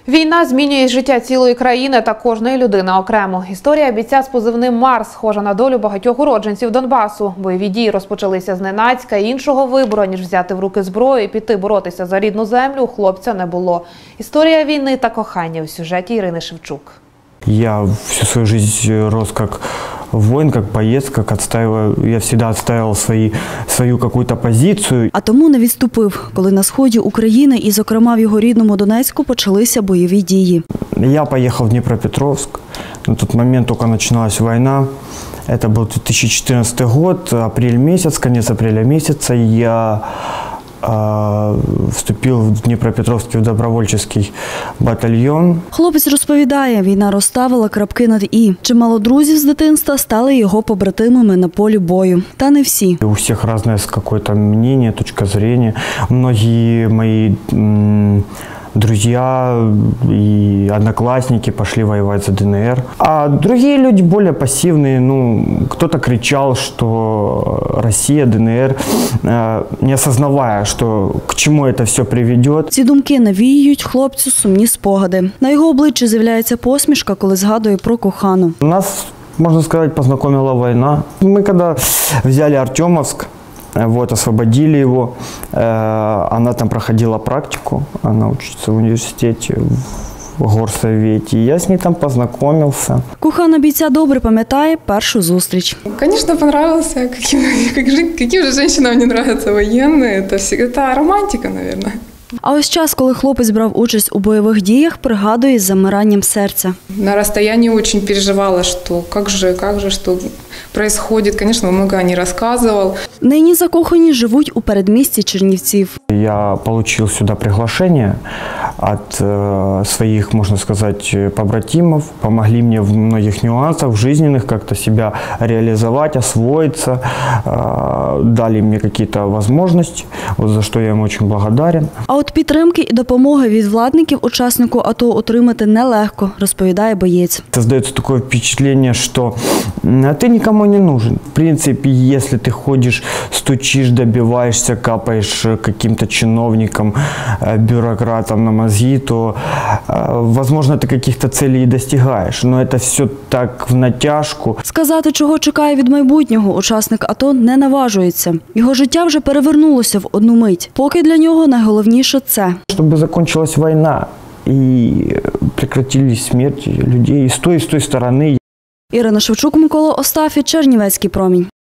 Війна змінює життя цілої країни та кожної людини окремо. Історія бійця з позивним «Марс» схожа на долю багатьох уродженців Донбасу. Бойові дії розпочалися зненацька, іншого вибору, ніж взяти в руки зброю і піти боротися за рідну землю, у хлопця не було. Історія війни та кохання у сюжеті Ірини Шевчук. Я всю свою жизнь рос как воин, как боец, как я всегда отстаивал свою какую-то позицию. А тому не відступив, коли на сході України і, зокрема, в його рідному Донецьку почалися бойові дії. Я поехал в Днепропетровск. На тот момент только начиналась война. Это был 2014 год, апрель месяц, конец апреля месяца. Я вступив в Дніпропетровський добровольчий батальйон. Хлопець розповідає, війна розставила крапки над «і». Чимало друзів з дитинства стали його побратимами на полі бою. Та не всі. У всіх різне якесь мнение, точка зрения. Многие мои друзья и одноклассники пошли воевать за ДНР. А другие люди более пассивные. Кто-то кричал, что Россия, ДНР, не осознавая, что к чему это все приведет. Ці думки навіюють хлопцю сумні спогади. На його обличчі з'являється посмішка, коли згадує про кохану. Нас, можно сказать, познакомила война. Мы когда взяли Артемовск, освободили его. Она там проходила практику, она учится в университете в горсовете. Я с ней там познакомился. Кохана бійця добре пам'ятає першу зустріч. Конечно, понравился. Каким же женщинам не нравятся военные? Это романтика, наверное. А ось час, коли хлопець брав участь у бойових діях, пригадує з замиранням серця. На расстоянии очень переживала, что как же, что происходит. Конечно, много не рассказывал. Нині закохані живуть у передмісті Чернівців. Я получил сюда приглашение от своих, можно сказать, побратимов. Помогли мне в многих нюансах, в жизненных, как-то себя реализовать, освоиться. Дали мне какие-то возможности, за что я им очень благодарен. А от підтримки і допомоги від владників учаснику АТО отримати нелегко, розповідає боєць. Создается такое впечатление, что ты никому не нужен. В принципе, если ты ходишь, стучишь, добиваешься, капаешь каким-то чиновникам, бюрократам на мозги, то, возможно, ты каких-то целей и достигаешь. Но это все так в натяжку. Сказати, чого чекає від майбутнього, учасник АТО не наважується. Його життя вже перевернулося в одну мить. Поки для нього найголовніше – це. Щоб закінчилась війна і прекратились смерті людей і з тої сторони. Ірина Шевчук, Микола Остафій, Чернівецький промінь.